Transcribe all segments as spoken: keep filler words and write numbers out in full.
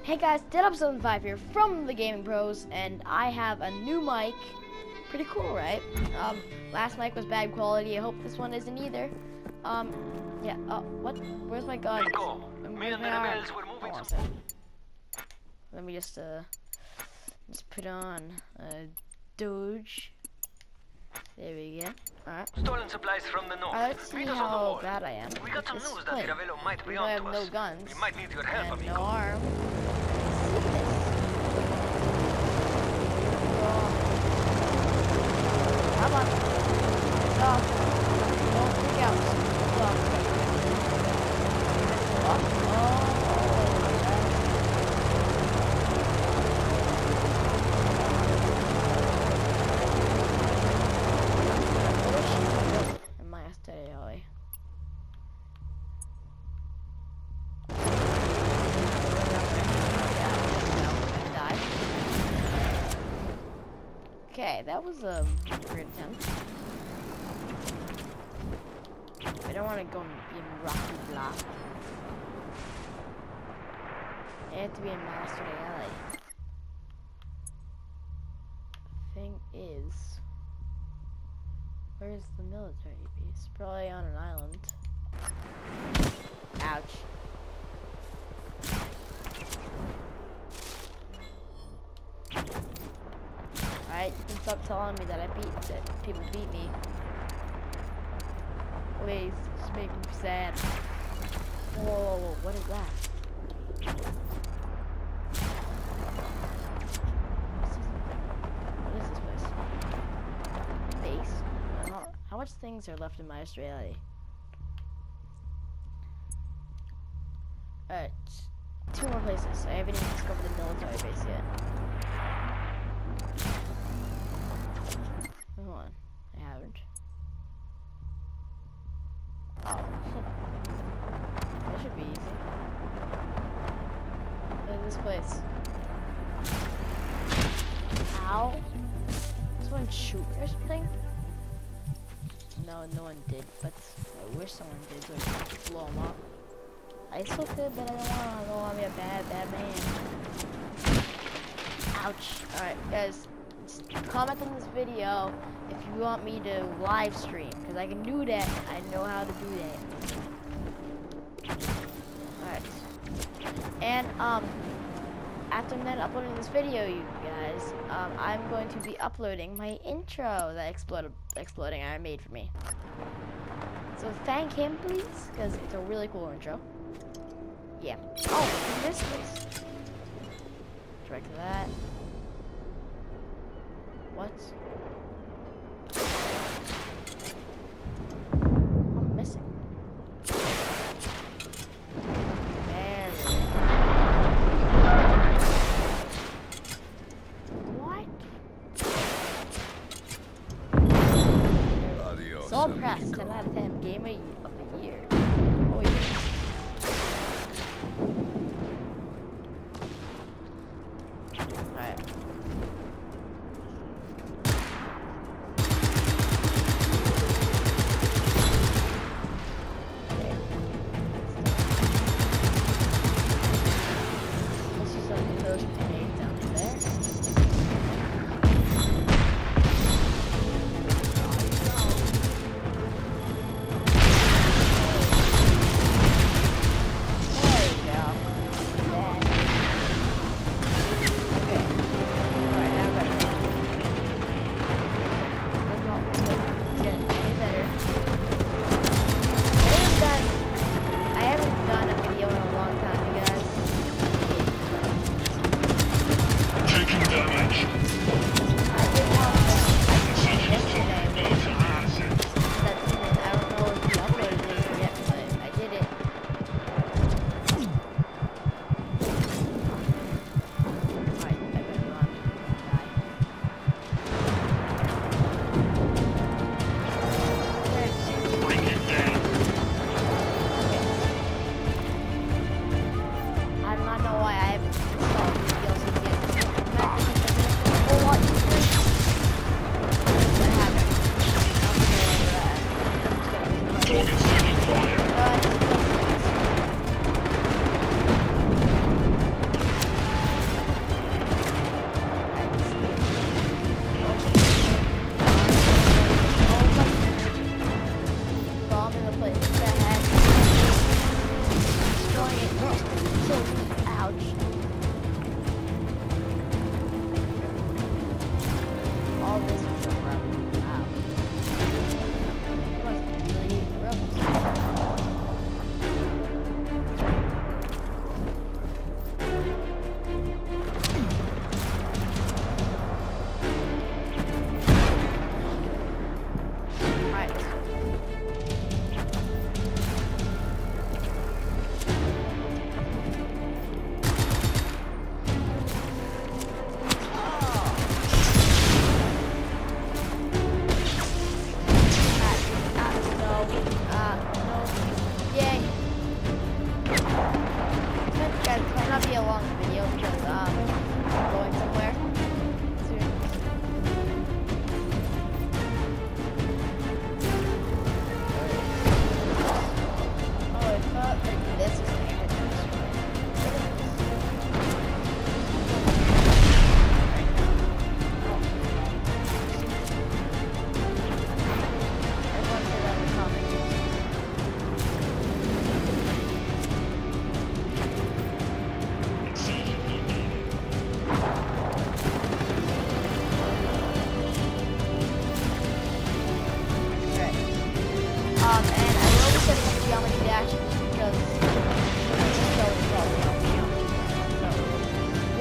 Hey guys, Dead seven five here from the Gaming Pros, and I have a new mic. Pretty cool, right? Um, last mic was bad quality. I hope this one isn't either. Um, yeah. Oh, what? Where's my gun? Nico, me and the rebels were moving oh, some. Let me just uh, just put on uh, Doge. There we go. Alright. Stolen supplies from the north. Alright, let's see Meet us on the how wall. bad I am. We got some This news that plane. the Ravello might be I have on to no us. guns. We might need your help, And amigo. no arm. Come on. Stop. Don't freak out. Stop. Oh. In my aesthetic alley. Okay, that was a great attempt. I don't want to go and be in Rocky Block. I have to be in Master Alley. Thing is, where's the military base? Probably on an island. Ouch. Alright, you can stop telling me that I beat that people beat me. Please, just make me sad. Whoa, whoa, whoa, what is that? What is this place? Base? How, how much things are left in my Australia? Alright, two more places. I haven't even discovered the military base yet. Hold on, I haven't. Oh, that should be easy. Look at this place. Ow! Did someone shoot or something? No, no one did, but I wish someone did so I could blow them up. I still could, but I don't want to. I don't want to be a bad, bad man. Ouch. Alright, guys. Comment on this video if you want me to live stream, because I can do that. I know how to do that. Alright. And, um, after I'm done uploading this video, you guys, um, I'm going to be uploading my intro that exploded, exploding I made for me. So thank him, please, because it's a really cool intro. Yeah. Oh, in this place. Direct to that. What? I'm missing. There we go. What? Adios, So impressed. amigo. ten out of ten game of the year. Oh yeah. Alright.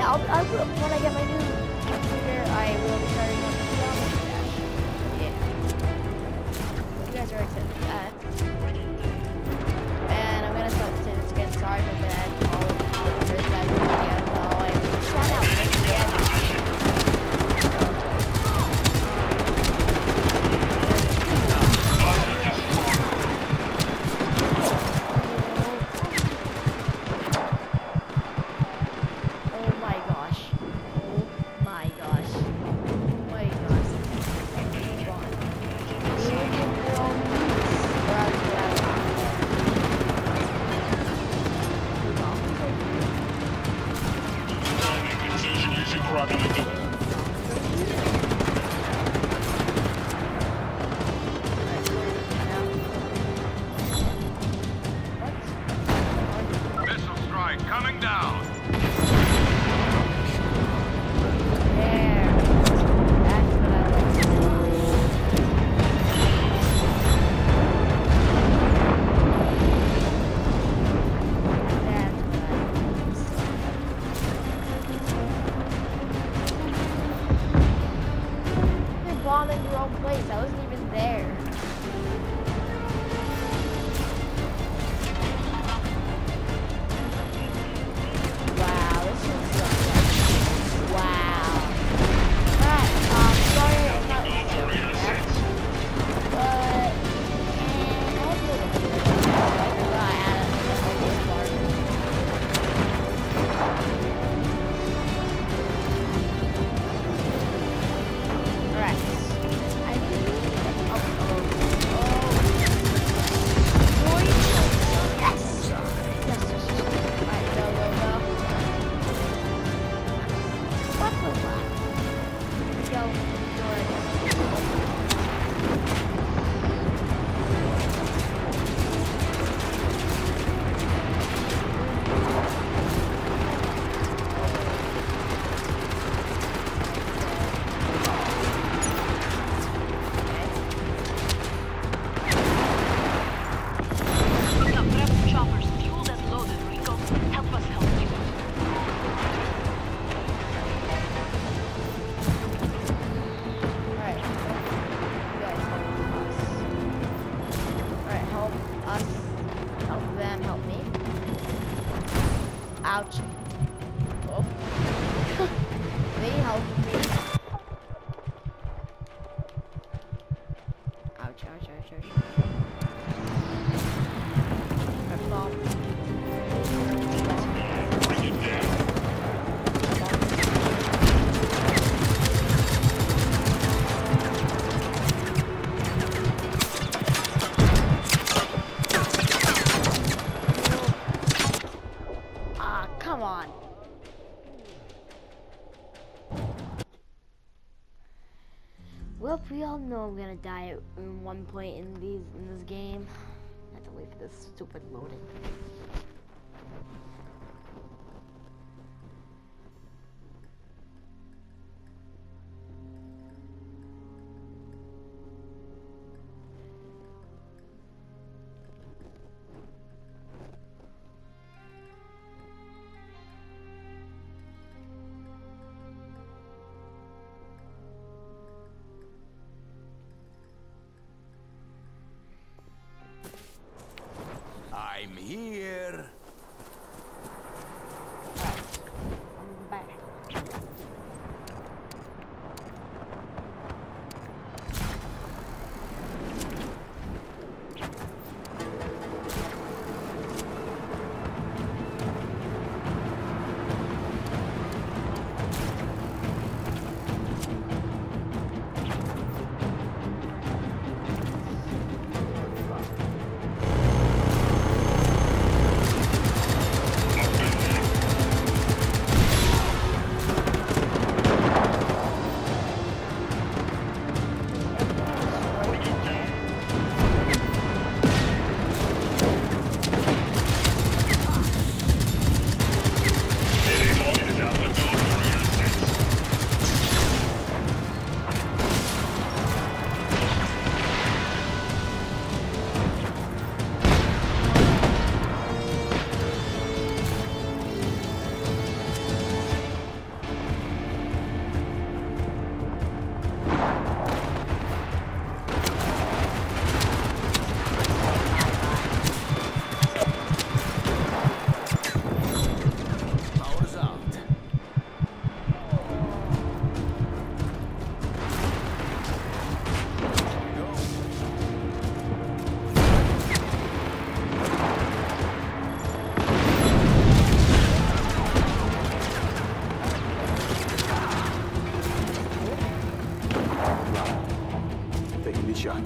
I'll, I'll, when I get my new computer, I will be starting on the Dash. Yeah. You guys are excited for that. And I'm gonna start to say this again. Sorry for that. All of the first guys in the video. So I shot out this again. Coming down. You're bombing your own place. I wasn't even there. Ouch. Oh. They help me. Ouch, ouch, ouch, ouch. I fall. Bring it down. Come on. Well, we all know I'm gonna die at one point in these in this game. I have to wait for this stupid loading. I'm here. shot.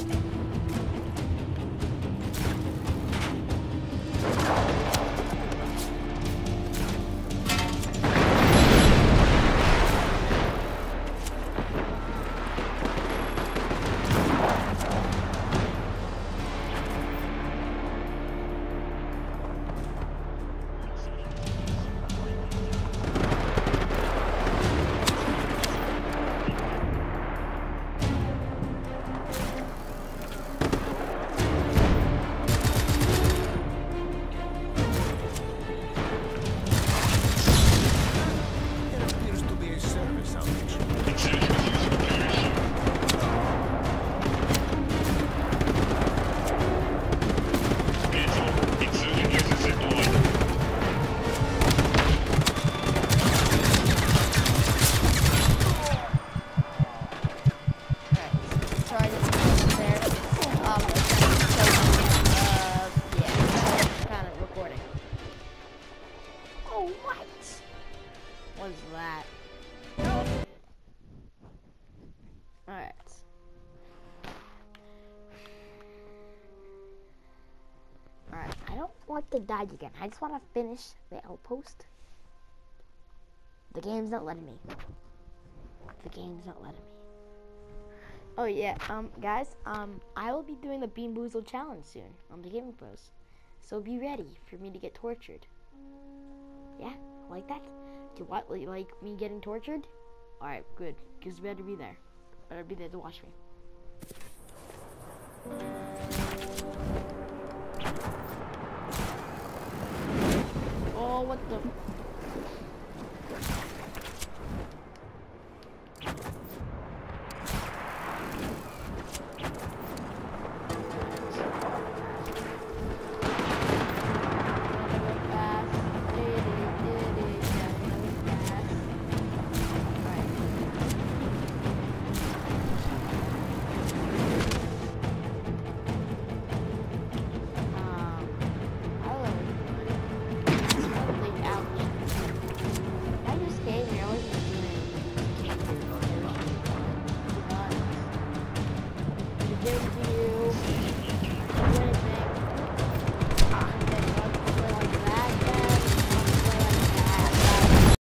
To die again. I just want to finish the outpost. The game's not letting me. The game's not letting me. Oh yeah, um, guys, um, I will be doing the Bean Boozled challenge soon on the Gaming Bros. So be ready for me to get tortured. Yeah, like that? Do you want like me getting tortured? All right, good. Cause you better be there. Better be there to watch me. Oh, what the?